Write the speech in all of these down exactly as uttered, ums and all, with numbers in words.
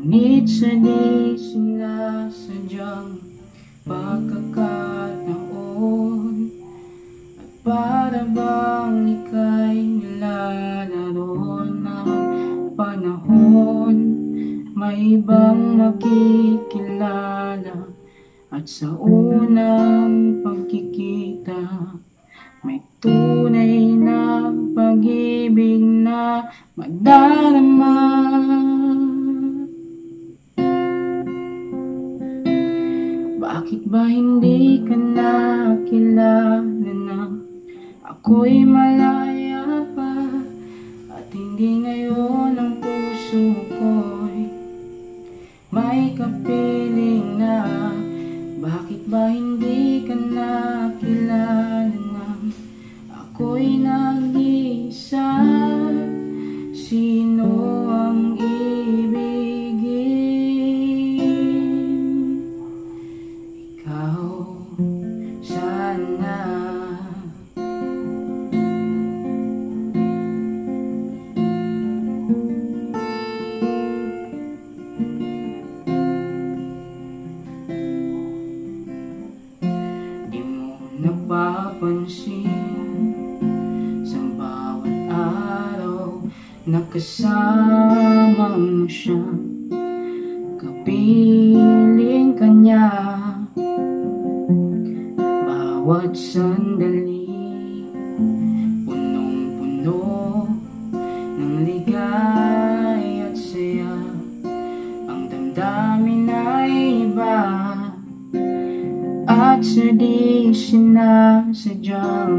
Ngunit sa di sinasadyang pagkakataon, at para bang ika'y nilalaro ng panahon, may ibang makikilala. At sa unang pagkikita, may tunay na pag-ibig na madarama. Bakit ba hindi ka nakilala na ako'y malaya pa, at hindi ngayon ang puso ko'y may kapiling na? Bakit ba hindi ka nakilala na ako'y nag-iisa? Sino ang ibigin? Ikaw sana. Napapansin sa bawat araw na kasama mo siya, kapiling ka niya. Bawat sandali punong-puno ng ligay at saya, ang damdamin ay iba. At sa di sinasadyang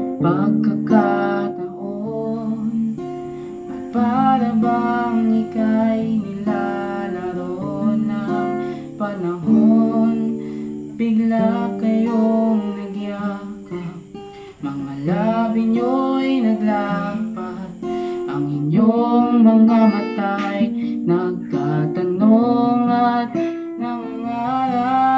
pagkakataon, at para bang ika'y nilalaro ng panahon, bigla kayong nagyakap, mga labi nyo'y naglapat, ang inyong mga mata'y nagtatanong at nangangarap.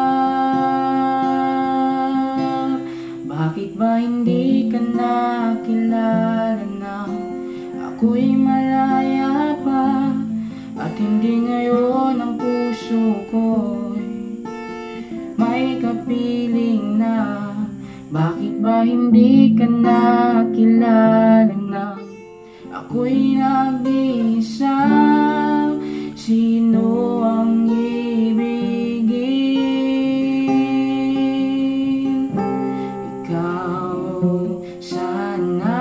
Bakit ba hindi ka nakilala na ako'y malaya pa, at hindi ngayon ang puso ko'y may kapiling na? Bakit ba hindi ka nakilala na ako'y nag-iisa? Sino ang ibigin? Ikaw sana.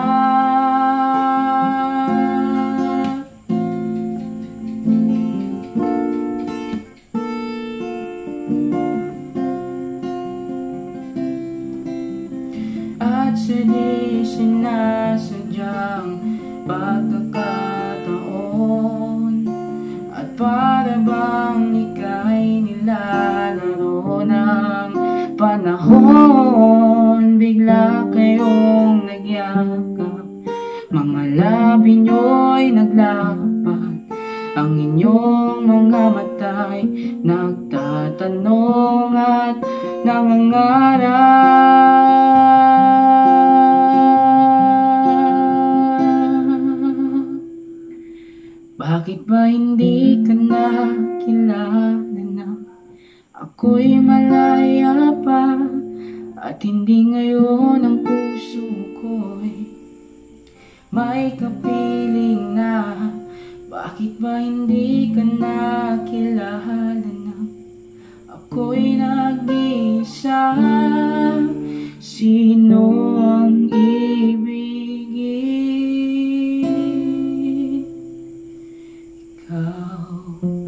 At sa di sinasadyang pagkakataon, at para bang ika'y nilalaro ng panahon, bigla kayong nagyakap, mga labi nyo'y naglapat, ang inyong mga mata'y nagtatanong at nangangarap. Bakit ba hindi ka nakilala na ako'y malaya pa, at hindi ngayon ang puso ko'y may kapiling na? Bakit ba hindi ka nakilala na ako'y nag-iisa? Sino ang ibigin? Ikaw